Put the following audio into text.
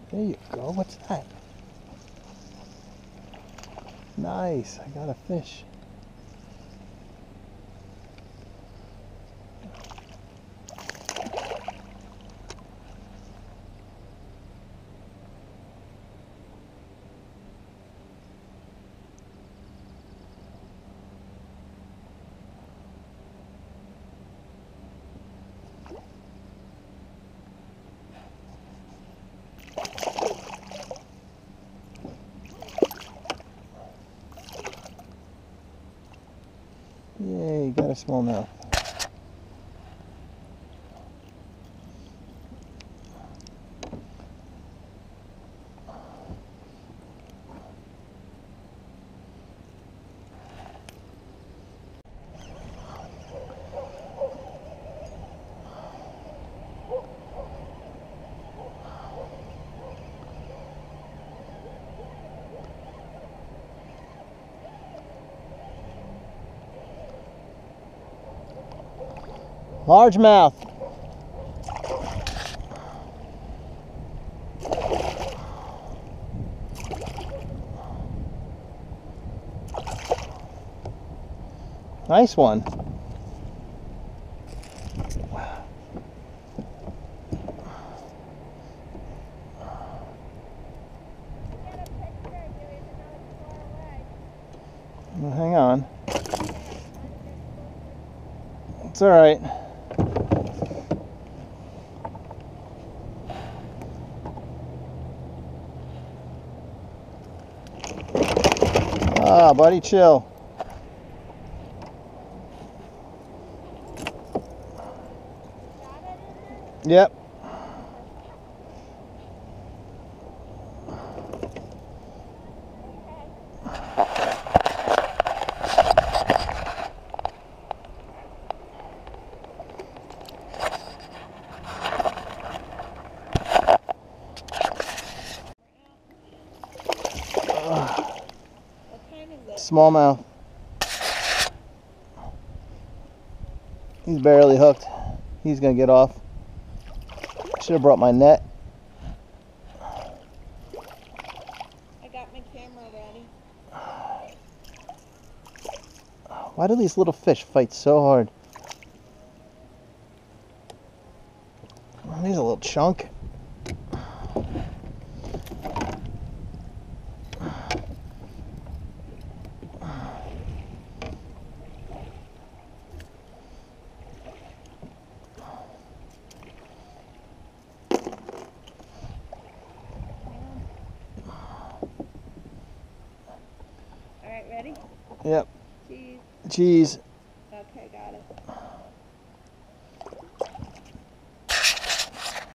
There you go. What's that? Nice. I got a fish. Yay, got a smallmouth. Largemouth. Nice one. Well, hang on. It's all right. Ah, buddy, chill. Yep. Smallmouth. He's barely hooked. He's gonna get off. Should have brought my net. I got my camera ready. Why do these little fish fight so hard? He's a little chunk. All right, ready? Yep. Cheese. Cheese. Okay, got it.